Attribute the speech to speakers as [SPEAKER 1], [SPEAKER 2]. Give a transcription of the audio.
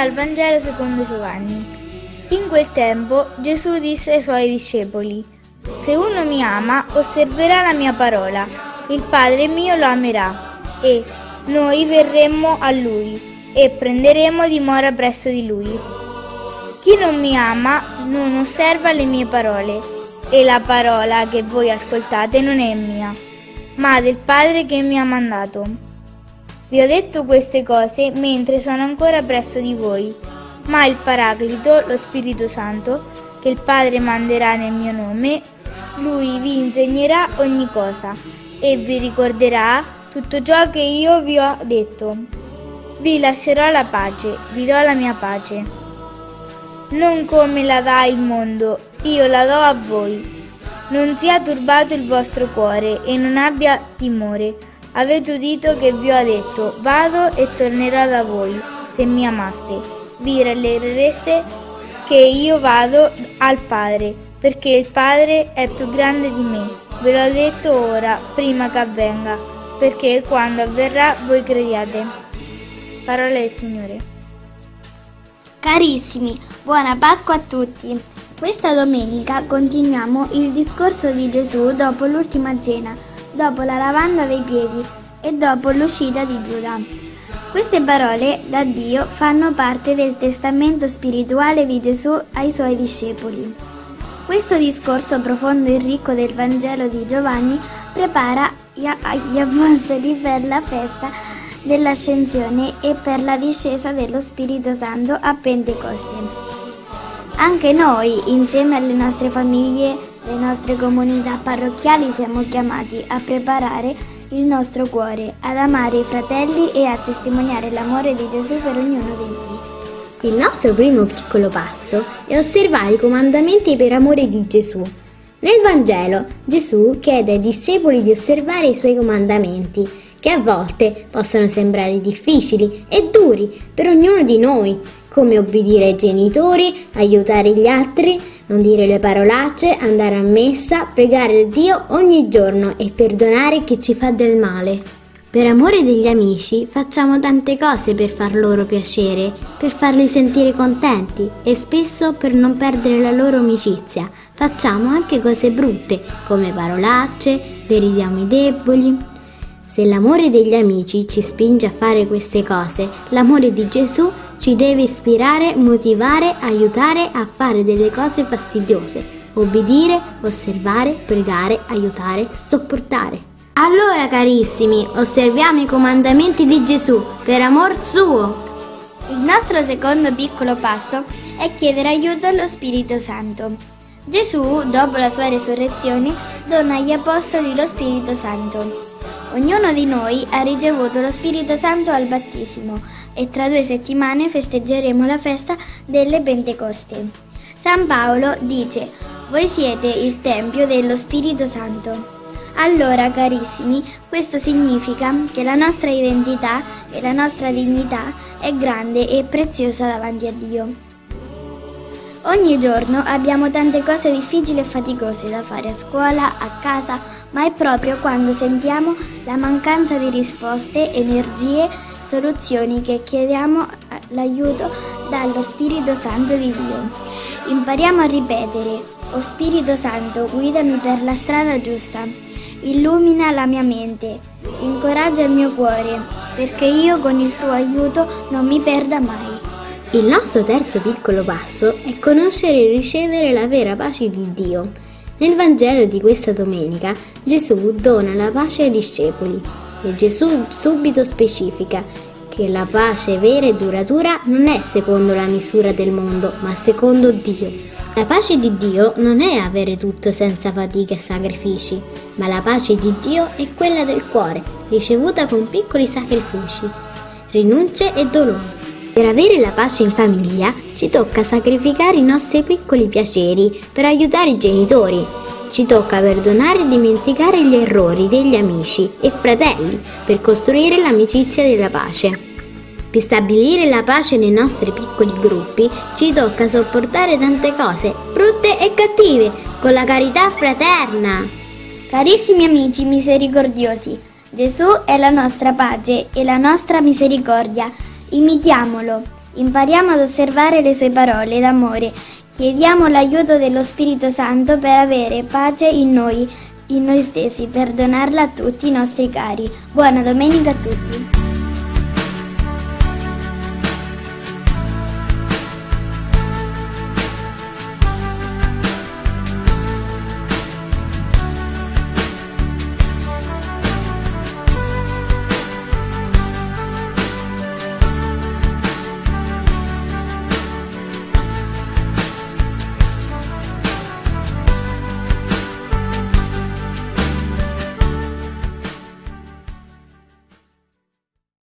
[SPEAKER 1] Dal Vangelo secondo Giovanni. In quel tempo Gesù disse ai suoi discepoli: se uno mi ama, osserverà la mia parola, il Padre mio lo amerà, e noi verremo a lui e prenderemo dimora presso di lui. Chi non mi ama non osserva le mie parole, e la parola che voi ascoltate non è mia, ma del Padre che mi ha mandato. Vi ho detto queste cose mentre sono ancora presso di voi, ma il Paraclito, lo Spirito Santo, che il Padre manderà nel mio nome, lui vi insegnerà ogni cosa e vi ricorderà tutto ciò che io vi ho detto. Vi lascerò la pace, vi do la mia pace. Non come la dà il mondo, io la do a voi. Non sia turbato il vostro cuore e non abbia timore. Avete udito che vi ho detto: vado e tornerò da voi. Se mi amaste, vi rallegrereste che io vado al Padre, perché il Padre è più grande di me. Ve l'ho detto ora, prima che avvenga, perché quando avverrà voi crediate. Parola del Signore.
[SPEAKER 2] Carissimi, buona Pasqua a tutti! Questa domenica continuiamo il discorso di Gesù dopo l'ultima cena, dopo la lavanda dei piedi e dopo l'uscita di Giuda. Queste parole da Dio fanno parte del testamento spirituale di Gesù ai suoi discepoli. Questo discorso profondo e ricco del Vangelo di Giovanni prepara gli apostoli per la festa dell'Ascensione e per la discesa dello Spirito Santo a Pentecoste. Anche noi, insieme alle nostre famiglie, le nostre comunità parrocchiali, siamo chiamati a preparare il nostro cuore, ad amare i fratelli e a testimoniare l'amore di Gesù per ognuno di noi.
[SPEAKER 3] Il nostro primo piccolo passo è osservare i comandamenti per amore di Gesù. Nel Vangelo Gesù chiede ai discepoli di osservare i suoi comandamenti, che a volte possono sembrare difficili e duri per ognuno di noi, come obbedire ai genitori, aiutare gli altri, non dire le parolacce, andare a messa, pregare Dio ogni giorno e perdonare chi ci fa del male. Per amore degli amici facciamo tante cose per far loro piacere, per farli sentire contenti e spesso per non perdere la loro amicizia. Facciamo anche cose brutte, come parolacce, deridiamo i deboli. Se l'amore degli amici ci spinge a fare queste cose, l'amore di Gesù ci deve ispirare, motivare, aiutare a fare delle cose fastidiose, obbedire, osservare, pregare, aiutare, sopportare. Allora carissimi, osserviamo i comandamenti di Gesù per amor suo.
[SPEAKER 2] Il nostro secondo piccolo passo è chiedere aiuto allo Spirito Santo. Gesù, dopo la sua resurrezione, dona agli apostoli lo Spirito Santo. Ognuno di noi ha ricevuto lo Spirito Santo al battesimo e tra 2 settimane festeggeremo la festa delle Pentecoste. San Paolo dice: voi siete il Tempio dello Spirito Santo. Allora, carissimi, questo significa che la nostra identità e la nostra dignità è grande e preziosa davanti a Dio. Ogni giorno abbiamo tante cose difficili e faticose da fare a scuola, a casa, ma è proprio quando sentiamo la mancanza di risposte, energie, soluzioni che chiediamo l'aiuto dallo Spirito Santo di Dio. Impariamo a ripetere: o Spirito Santo, guidami per la strada giusta, illumina la mia mente, incoraggia il mio cuore, perché io con il tuo aiuto non mi perda mai.
[SPEAKER 3] Il nostro terzo piccolo passo è conoscere e ricevere la vera pace di Dio. Nel Vangelo di questa domenica Gesù dona la pace ai discepoli e Gesù subito specifica che la pace vera e duratura non è secondo la misura del mondo, ma secondo Dio. La pace di Dio non è avere tutto senza fatica e sacrifici, ma la pace di Dio è quella del cuore, ricevuta con piccoli sacrifici, rinunce e dolori. Per avere la pace in famiglia ci tocca sacrificare i nostri piccoli piaceri per aiutare i genitori. Ci tocca perdonare e dimenticare gli errori degli amici e fratelli per costruire l'amicizia della pace. Per stabilire la pace nei nostri piccoli gruppi ci tocca sopportare tante cose, brutte e cattive, con la carità fraterna.
[SPEAKER 2] Carissimi amici misericordiosi, Gesù è la nostra pace e la nostra misericordia. Imitiamolo. Impariamo ad osservare le sue parole d'amore. Chiediamo l'aiuto dello Spirito Santo per avere pace in noi stessi, per donarla a tutti i nostri cari. Buona domenica a tutti!